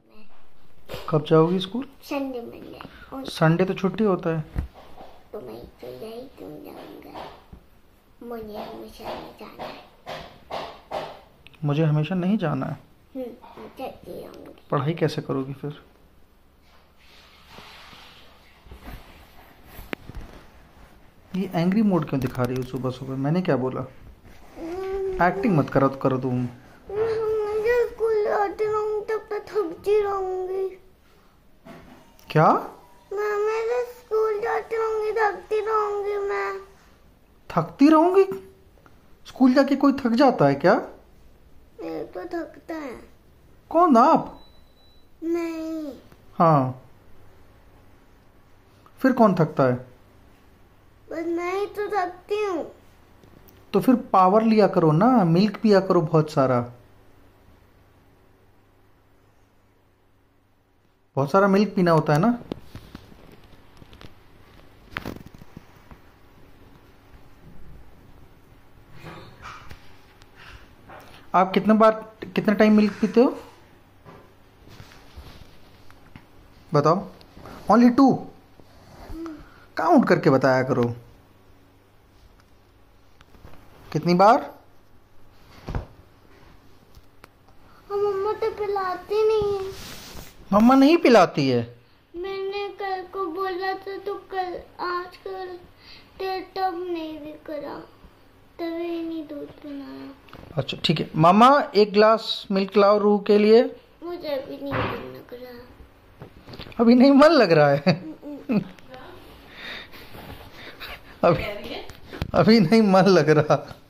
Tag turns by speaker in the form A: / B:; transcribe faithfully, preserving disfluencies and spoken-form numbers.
A: कब जाओगी school?
B: Sunday Monday.
A: Sunday तो छुट्टी होता है।
B: तो मैं तो यही क्यों जाऊंगा? मुझे हमेशा नहीं जाना है।
A: मुझे हमेशा नहीं जाना है।
B: हम्म जाती रहूंगी।
A: पढ़ाई कैसे करोगी फिर? ये एंग्री मोड क्यों दिखा रही हो सुबह सुबह? मैंने क्या बोला? एक्टिंग मत करो करो तुम।
B: मुझे स्कूल जाती रहूंगी तब तक थकती रहूंगी।
A: क्या?
B: मैं मेरे स्कूल जाती रहूंगी थकती रहूंगी मैं।
A: थकती रहूंगी? स्कूल जाके कोई थक जाता है क्या?
B: मेरे तो थकता है।
A: कौन? आप?
B: नहीं।
A: हाँ, फिर कौन थकता है?
B: बस मैं ही तो थकती हूँ।
A: तो फिर पावर लिया करो ना, मिल्क पिया करो बहुत सारा। बहुत सारा मिल्क पीना होता है ना। आप कितने बार कितने टाइम मिल्क पीते हो बताओ? Only to? काउंट करके बताया करो। कितनी बार?
B: और मम्मा तो पिलाती नहीं है।
A: मम्मा नहीं पिलाती है?
B: मैंने कल को बोला था तो कल आज कल तब नहीं भी करा, तभी नहीं दूध पिलाया।
A: अच्छा ठीक है, मामा एक ग्लास मिल्क लाओ रूह के लिए।
B: मुझे अभी नहीं मन लग रहा।
A: अभी नहीं मन लग रहा है? अभी अभी नहीं मन लग रहा।